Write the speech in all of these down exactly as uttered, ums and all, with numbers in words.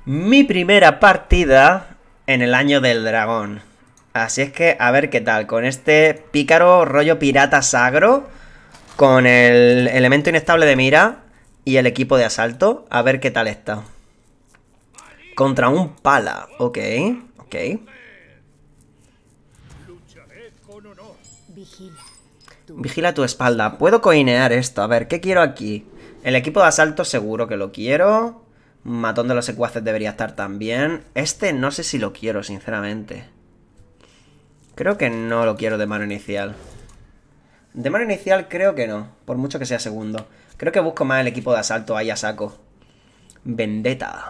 Mi primera partida en el año del dragón. Así es que a ver qué tal. Con este pícaro rollo pirata sagro. Con el elemento inestable de mira. Y el equipo de asalto. A ver qué tal está. Contra un pala. Ok, ok. Vigila tu espalda. Puedo coinear esto. A ver, ¿qué quiero aquí? El equipo de asalto seguro que lo quiero. Matón de los secuaces debería estar también. Este no sé si lo quiero, sinceramente. Creo que no lo quiero de mano inicial. De mano inicial creo que no. Por mucho que sea segundo. Creo que busco más el equipo de asalto ahí a saco. Vendetta.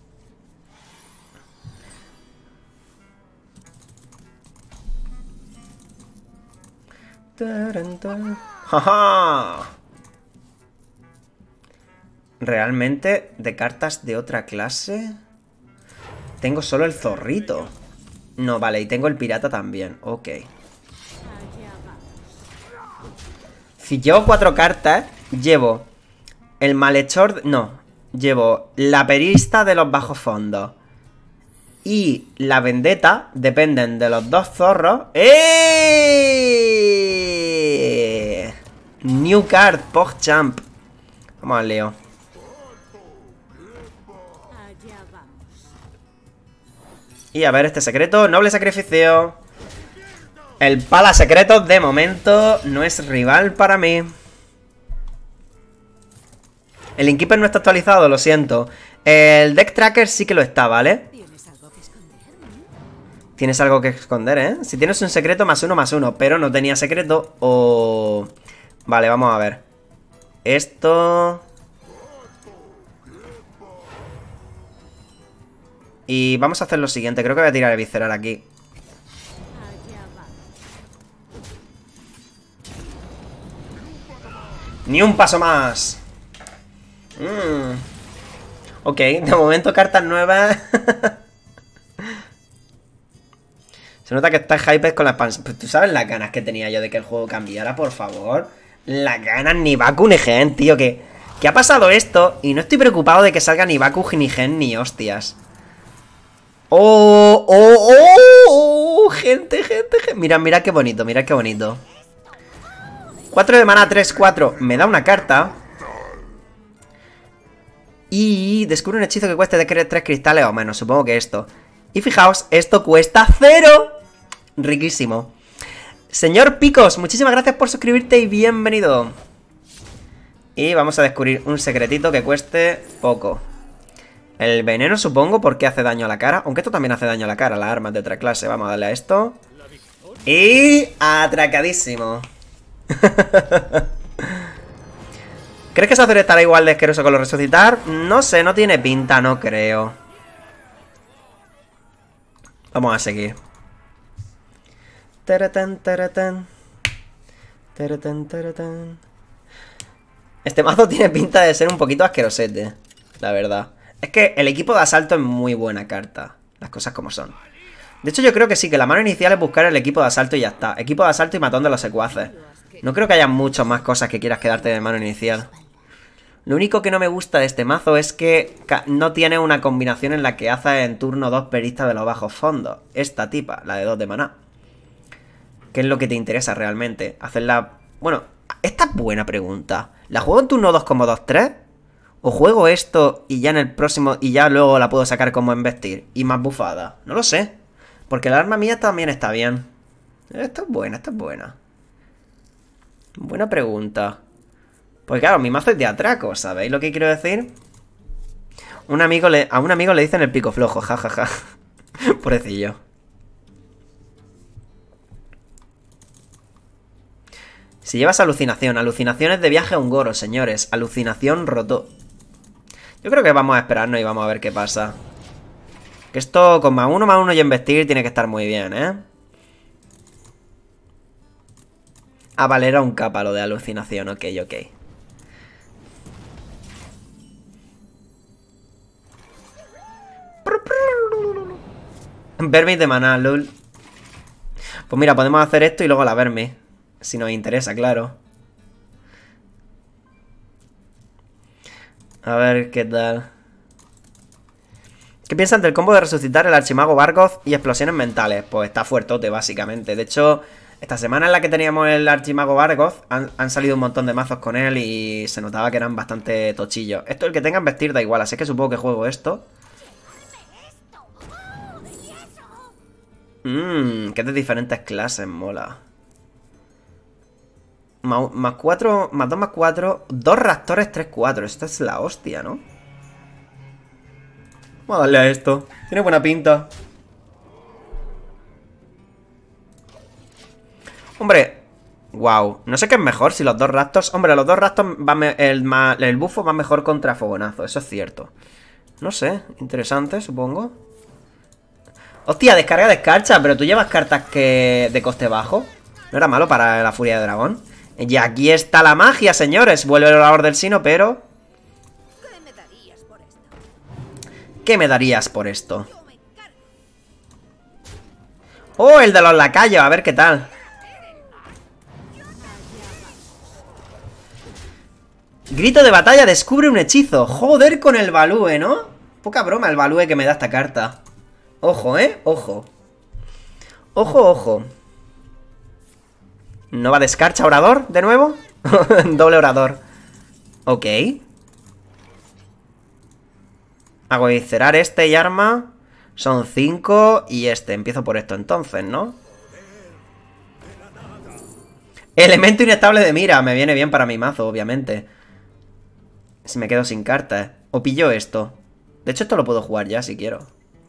¡Jaja! ¿Realmente de cartas de otra clase? Tengo solo el zorrito. No, vale, y tengo el pirata también. Ok. Si llevo cuatro cartas, llevo el malhechor... No, llevo la perista de los bajos fondos y la vendetta, dependen de los dos zorros. ¡Eh! New card, PogChamp. Vamos al Leo. Y a ver este secreto, noble sacrificio. El pala secreto de momento no es rival para mí. El Innkeeper no está actualizado, lo siento. El Deck Tracker sí que lo está, ¿vale? Tienes algo que esconder, ¿eh? Si tienes un secreto, más uno, más uno. Pero no tenía secreto o... Vale, vamos a ver. Esto... Y vamos a hacer lo siguiente. Creo que voy a tirar el visceral aquí. Ni un paso más. Mm. Ok, de momento cartas nuevas. Se nota que está hype con la expansión. Pues tú sabes las ganas que tenía yo de que el juego cambiara, por favor. Las ganas ni Baku ni Gen, tío. Que, que ha pasado esto y no estoy preocupado de que salga ni Baku ni Gen ni hostias. Oh, oh, oh, oh, gente, gente, gente. Mira, mira qué bonito, mira qué bonito. cuatro de mana, tres, cuatro. Me da una carta. Y descubre un hechizo que cueste de tres cristales o menos. Supongo que esto. Y fijaos, esto cuesta cero. Riquísimo. Señor Picos, muchísimas gracias por suscribirte y bienvenido. Y vamos a descubrir un secretito que cueste poco. El veneno supongo porque hace daño a la cara. Aunque esto también hace daño a la cara, las armas de otra clase. Vamos a darle a esto. Y atracadísimo. ¿Crees que ese azul estará igual de asqueroso con lo resucitar? No sé, no tiene pinta, no creo. Vamos a seguir. Taratán, taratán. Taratán, taratán. Este mazo tiene pinta de ser un poquito asquerosete, la verdad. Es que el equipo de asalto es muy buena carta. Las cosas como son. De hecho yo creo que sí, que la mano inicial es buscar el equipo de asalto y ya está. Equipo de asalto y matón de los secuaces. No creo que haya muchas más cosas que quieras quedarte de mano inicial. Lo único que no me gusta de este mazo es que no tiene una combinación en la que hace en turno dos peristas de los bajos fondos. Esta tipa, la de dos de maná. ¿Qué es lo que te interesa realmente? Hacerla... Bueno, esta es buena pregunta. ¿La juego en turno dos como dos tres? ¿O juego esto y ya en el próximo... y ya luego la puedo sacar como embestir? Y más bufada. No lo sé. Porque la arma mía también está bien. Esta es buena, esta es buena. Buena pregunta. Pues claro, mi mazo es de atraco, ¿sabéis lo que quiero decir? Un amigo le, a un amigo le dicen el pico flojo, jajaja. Ja, ja. Pobrecillo. Si llevas alucinación, alucinaciones de viaje a un goro, señores. Alucinación roto. Yo creo que vamos a esperarnos y vamos a ver qué pasa. Que esto con más uno, más uno y investir tiene que estar muy bien, ¿eh? Ah, vale, era un capa lo de alucinación, ok, ok. Vermis de maná, lol. Pues mira, podemos hacer esto y luego la vermis. Si nos interesa, claro. A ver qué tal. ¿Qué piensan del combo de resucitar el archimago Bargoth y explosiones mentales? Pues está fuertote, básicamente. De hecho, esta semana en la que teníamos el archimago Bargoth, han, han salido un montón de mazos con él y se notaba que eran bastante tochillos. Esto, el que tengan vestir da igual, así que supongo que juego esto. Mmm, que es de diferentes clases, mola. Más, más cuatro, más dos más cuatro, dos raptores, tres, cuatro. Esta es la hostia, ¿no? Vamos a darle a esto. Tiene buena pinta. Hombre, wow. No sé qué es mejor, si los dos raptors... Hombre, los dos raptors van el, el bufo va mejor contra fogonazo, eso es cierto. No sé, interesante, supongo. Hostia, descarga de escarcha, pero tú llevas cartas que de coste bajo. No era malo para la furia de dragón. Y aquí está la magia, señores. Vuelve el orador del sino, pero... ¿Qué me darías por esto? ¿Qué me darías por esto? Oh, el de los lacayos, a ver qué tal. Grito de batalla, descubre un hechizo. Joder con el Balúe, ¿no? Poca broma el Balúe que me da esta carta. Ojo, ¿eh? Ojo. Ojo, ojo. ¿No va de escarcha orador de nuevo? Doble orador. Ok. Hago viscerar este y arma. Son cinco y este. Empiezo por esto entonces, ¿no? Elemento inestable de mira. Me viene bien para mi mazo, obviamente. Si me quedo sin cartas. O pillo esto. De hecho, esto lo puedo jugar ya si quiero.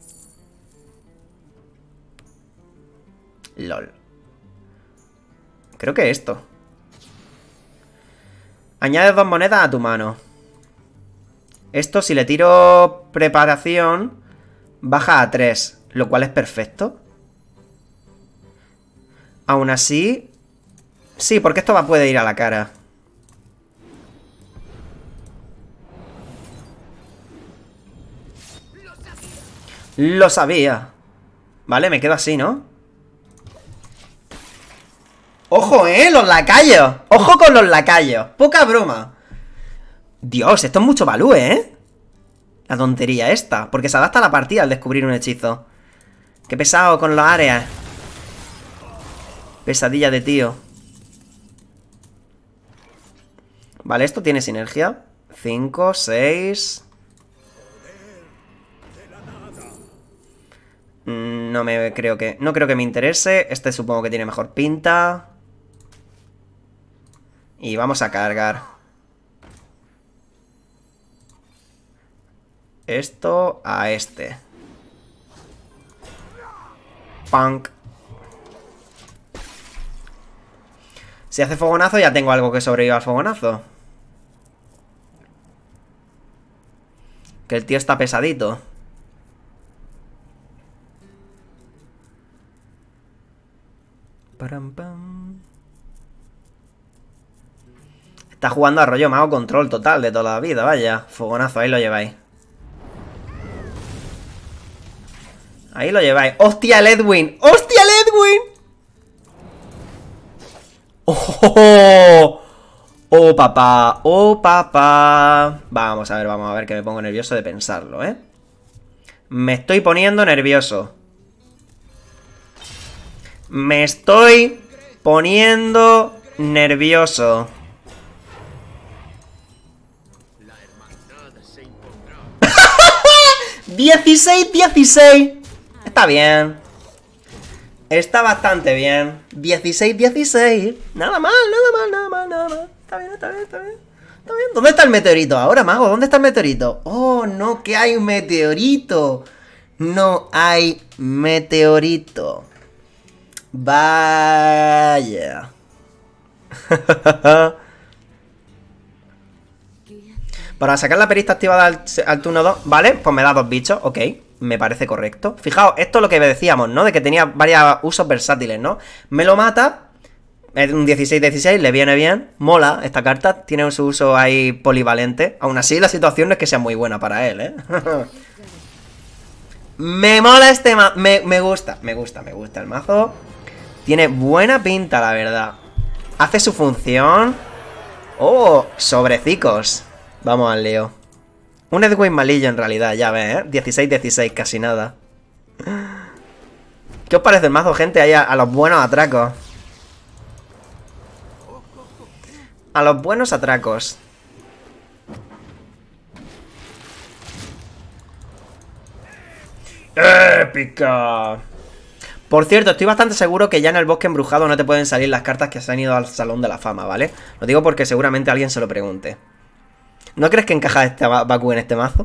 LOL. Creo que esto. Añades dos monedas a tu mano. Esto, si le tiro preparación, baja a tres, lo cual es perfecto. Aún así... Sí, porque esto va, puede ir a la cara. Lo sabía. Vale, me quedo así, ¿no? ¡Ojo, eh! ¡Los lacayos! ¡Ojo con los lacayos! ¡Poca broma! Dios, esto es mucho Balúe, ¿eh? La tontería esta. Porque se adapta a la partida al descubrir un hechizo. Qué pesado con las áreas. Pesadilla de tío. Vale, esto tiene sinergia. cinco, seis... No me creo que... No creo que me interese. Este supongo que tiene mejor pinta. Y vamos a cargar. Esto a este. Punk. Si hace fogonazo ya tengo algo que sobreviva al fogonazo. Que el tío está pesadito. Param, pam. Está jugando a rollo mago control total de toda la vida, vaya. Fogonazo, ahí lo lleváis. Ahí lo lleváis. ¡Hostia, el Edwin! ¡Hostia, el Edwin! ¡Oh! ¡Oh, papá! ¡Oh, papá! Vamos a ver, vamos a ver, que me pongo nervioso de pensarlo, ¿eh? Me estoy poniendo nervioso. Me estoy poniendo nervioso. dieciséis dieciséis. Está bien. Está bastante bien. dieciséis dieciséis. Nada mal, nada mal, nada mal, nada mal. Está bien, está bien, está bien. Está bien. ¿Dónde está el meteorito ahora, mago? ¿Dónde está el meteorito? Oh, no, que hay un meteorito. No hay meteorito. Vaya. Para sacar la perista activada al, al turno dos, ¿vale? Pues me da dos bichos, ok. Me parece correcto. Fijaos, esto es lo que decíamos, ¿no? De que tenía varios usos versátiles, ¿no? Me lo mata. Es un dieciséis dieciséis, le viene bien. Mola esta carta, tiene su uso ahí polivalente. Aún así, la situación no es que sea muy buena para él, ¿eh? Me mola este mazo. Me, me gusta, me gusta, me gusta el mazo. Tiene buena pinta, la verdad. Hace su función. Oh, sobrecicos. Vamos al lío. Un Edwin malillo en realidad, ya ves, ¿eh? dieciséis dieciséis, casi nada. ¿Qué os parece el mazo, gente? Ahí a, a los buenos atracos. A los buenos atracos. ¡Épica! Por cierto, estoy bastante seguro que ya en el bosque embrujado no te pueden salir las cartas que se han ido al Salón de la Fama, ¿vale? Lo digo porque seguramente alguien se lo pregunte. ¿No crees que encaja este Baku en este mazo?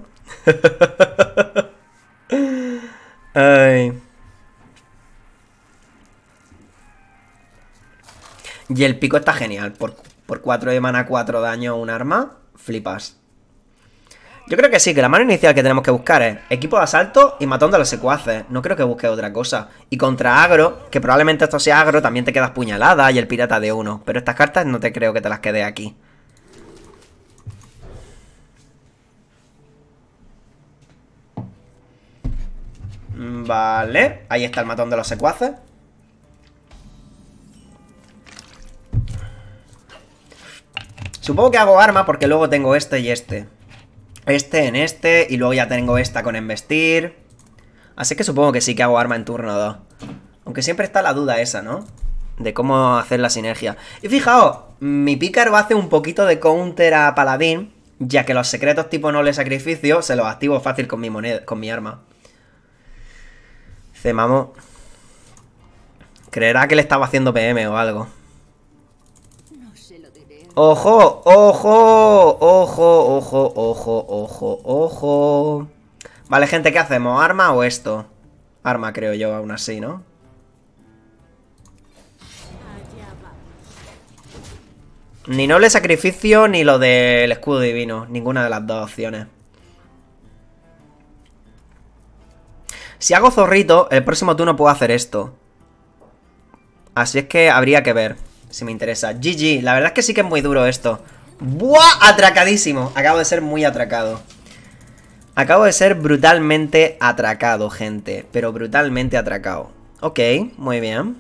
Ay. Y el pico está genial. Por, por cuatro de mana, cuatro daño, un arma. Flipas. Yo creo que sí, que la mano inicial que tenemos que buscar es equipo de asalto y matón de los secuaces. No creo que busque otra cosa. Y contra agro, que probablemente esto sea agro, también te quedas puñalada y el pirata de uno. Pero estas cartas no te creo que te las quede aquí. Vale, ahí está el matón de los secuaces. Supongo que hago arma porque luego tengo este y este. Este en este y luego ya tengo esta con embestir. Así que supongo que sí que hago arma en turno dos. Aunque siempre está la duda esa, ¿no? De cómo hacer la sinergia. Y fijaos, mi pícaro hace un poquito de counter a paladín, ya que los secretos tipo noble sacrificio se los activo fácil con mi moneda, con mi arma. Cemamo. Creerá que le estaba haciendo P M o algo. ¡Ojo! ¡Ojo! ¡Ojo! ¡Ojo! ¡Ojo! ¡Ojo! ¡Ojo! Vale, gente, ¿qué hacemos? ¿Arma o esto? Arma, creo yo, aún así, ¿no? Ni noble sacrificio ni lo del escudo divino. Ninguna de las dos opciones. Si hago zorrito, el próximo turno puedo hacer esto. Así es que habría que ver si me interesa. G G, la verdad es que sí que es muy duro esto. ¡Buah! Atracadísimo. Acabo de ser muy atracado. Acabo de ser brutalmente atracado, gente. Pero brutalmente atracado. Ok, muy bien.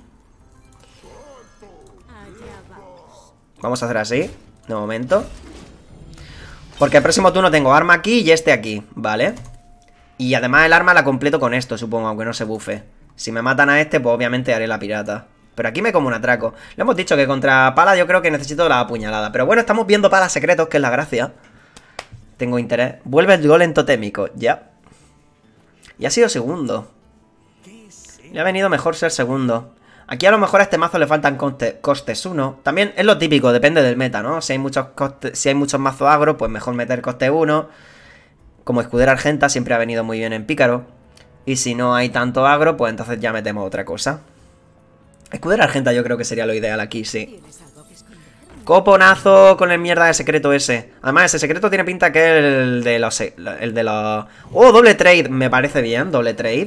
Vamos a hacer así, de momento. Porque el próximo turno tengo arma aquí y este aquí, ¿vale? Y además el arma la completo con esto, supongo, aunque no se bufe. Si me matan a este, pues obviamente haré la pirata. Pero aquí me como un atraco. Le hemos dicho que contra pala yo creo que necesito la apuñalada. Pero bueno, estamos viendo palas secretos, que es la gracia. Tengo interés. Vuelve el golem totémico, ya. Y ha sido segundo. Le ha venido mejor ser segundo. Aquí a lo mejor a este mazo le faltan coste, costes uno. También es lo típico, depende del meta, ¿no? Si hay muchos costes, si hay muchos mazos agro, pues mejor meter coste uno. Como escudera argenta siempre ha venido muy bien en pícaro. Y si no hay tanto agro, pues entonces ya metemos otra cosa. Escudera argenta yo creo que sería lo ideal aquí, sí. Coponazo con el mierda de secreto ese. Además, ese secreto tiene pinta que es el de los... El de los... ¡Oh, doble trade! Me parece bien, doble trade.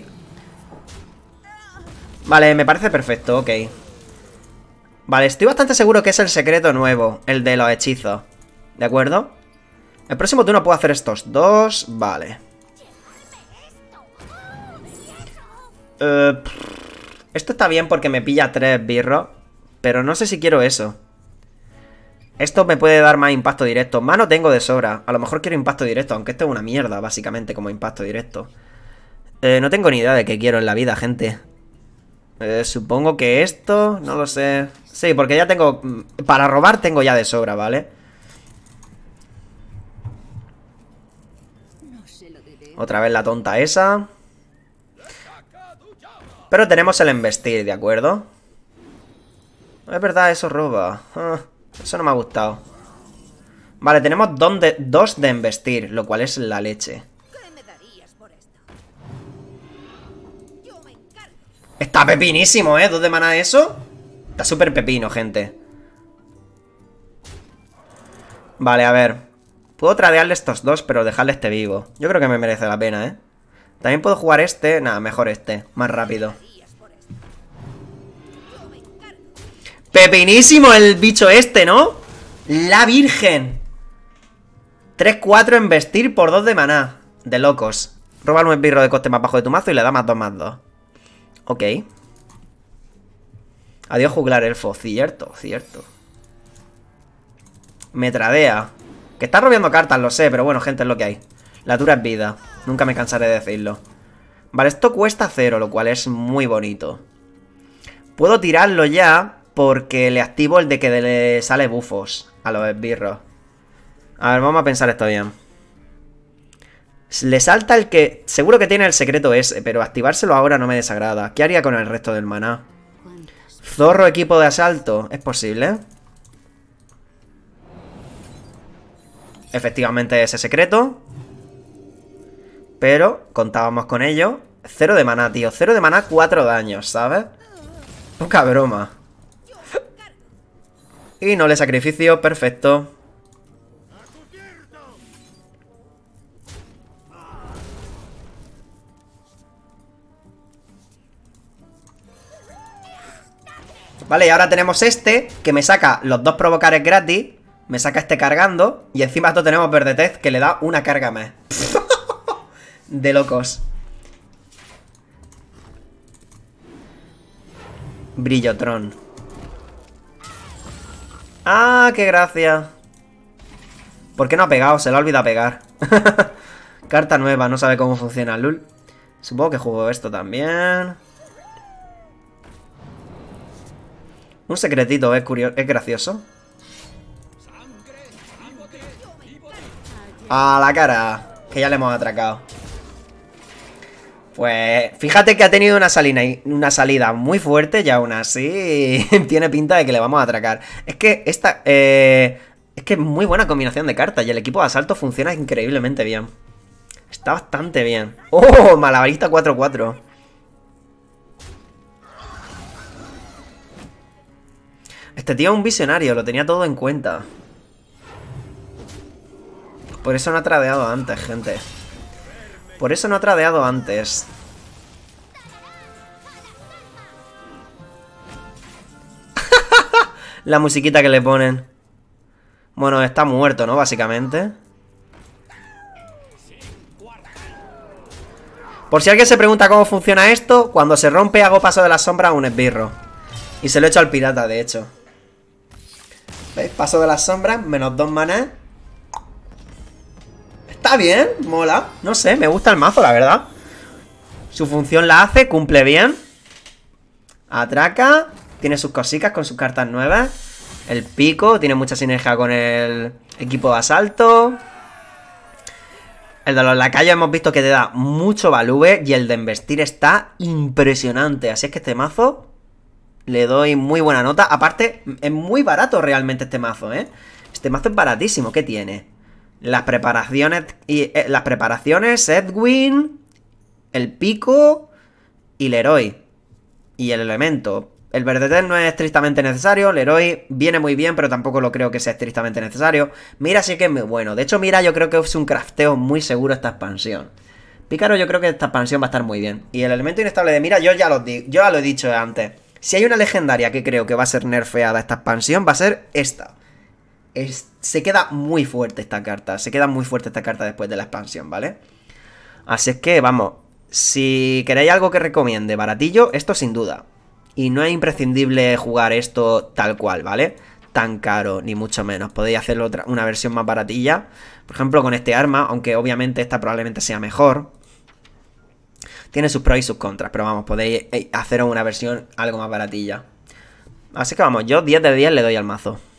Vale, me parece perfecto, ok. Vale, estoy bastante seguro que es el secreto nuevo, el de los hechizos. ¿De acuerdo? El próximo turno puedo hacer estos dos. Vale. Uh, esto está bien porque me pilla tres birros. Pero no sé si quiero eso. Esto me puede dar más impacto directo. Mano tengo de sobra. A lo mejor quiero impacto directo, aunque esto es una mierda, básicamente, como impacto directo. Eh, no tengo ni idea de qué quiero en la vida, gente. Eh, supongo que esto... No lo sé. Sí, porque ya tengo... Para robar tengo ya de sobra, ¿vale? Otra vez la tonta esa. Pero tenemos el embestir, ¿de acuerdo? Es verdad, eso roba. Ah, eso no me ha gustado. Vale, tenemos dos de, dos de embestir, lo cual es la leche. Está pepinísimo, ¿eh? ¿Dos de maná eso? Está súper pepino, gente. Vale, a ver. Puedo tradearle estos dos, pero dejarle este vivo. Yo creo que me merece la pena, ¿eh? También puedo jugar este. Nada, mejor este. Más rápido. Pepinísimo el bicho este, ¿no? La virgen. tres cuatro en vestir por dos de maná. De locos. Roba un esbirro de coste más bajo de tu mazo y le da más dos más dos. Ok. Adiós juglar elfo. Cierto, cierto. Me tradea. Que está robiando cartas, lo sé, pero bueno, gente, es lo que hay. La dura es vida. Nunca me cansaré de decirlo. Vale, esto cuesta cero, lo cual es muy bonito. Puedo tirarlo ya porque le activo el de que le sale bufos a los esbirros. A ver, vamos a pensar esto bien. Le salta el que... Seguro que tiene el secreto ese, pero activárselo ahora no me desagrada. ¿Qué haría con el resto del maná? Zorro equipo de asalto. ¿Es posible? Efectivamente ese secreto. Pero contábamos con ello. Cero de maná, tío. Cero de maná, cuatro daños, ¿sabes? Poca broma. Y no le sacrificio, perfecto. Vale, y ahora tenemos este, que me saca los dos provocares gratis. Me saca este cargando. Y encima esto tenemos Verdetez, que le da una carga más. De locos. Brillotron. ¡Ah, qué gracia! ¿Por qué no ha pegado? Se le ha olvidado pegar. Carta nueva, no sabe cómo funciona, lul. Supongo que juego esto también. Un secretito, es curioso, es gracioso. A la cara, que ya le hemos atracado. Pues fíjate que ha tenido una salida, una salida muy fuerte y aún así tiene pinta de que le vamos a atracar. Es que esta... Eh, es que es muy buena combinación de cartas y el equipo de asalto funciona increíblemente bien. Está bastante bien. ¡Oh! Malabarista cuatro cuatro. Este tío es un visionario, lo tenía todo en cuenta. Por eso no ha tradeado antes, gente. Por eso no ha tradeado antes. La musiquita que le ponen. Bueno, está muerto, ¿no? Básicamente. Por si alguien se pregunta cómo funciona esto, cuando se rompe hago paso de la sombra a un esbirro. Y se lo echo al pirata, de hecho. ¿Veis? Paso de las sombras, menos dos maná. Está bien, mola. No sé, me gusta el mazo, la verdad. Su función la hace, cumple bien. Atraca. Tiene sus cositas con sus cartas nuevas. El pico, tiene mucha sinergia con el equipo de asalto. El de los lacayos hemos visto que te da mucho value. Y el de embestir está impresionante. Así es que este mazo le doy muy buena nota. Aparte, es muy barato realmente este mazo, ¿eh? Este mazo es baratísimo. ¿Qué tiene? Las preparaciones, y, eh, las preparaciones, Edwin, el pico y Leroy. Y el elemento. El Verdetez no es estrictamente necesario. Leroy viene muy bien, pero tampoco lo creo que sea estrictamente necesario. Mira sí que es muy bueno. De hecho, Mira yo creo que es un crafteo muy seguro esta expansión. Pícaro yo creo que esta expansión va a estar muy bien. Y el elemento inestable de Mira yo ya lo, di yo ya lo he dicho antes. Si hay una legendaria que creo que va a ser nerfeada esta expansión, va a ser esta. Es, se queda muy fuerte esta carta. Se queda muy fuerte esta carta después de la expansión, ¿vale? Así es que, vamos, si queréis algo que recomiende baratillo, esto sin duda. Y no es imprescindible jugar esto tal cual, ¿vale? Tan caro, ni mucho menos. Podéis hacerlo otra, una versión más baratilla. Por ejemplo, con este arma, aunque obviamente esta probablemente sea mejor. Tiene sus pros y sus contras, pero vamos, podéis hacer una versión algo más baratilla. Así que vamos, yo diez de diez le doy al mazo.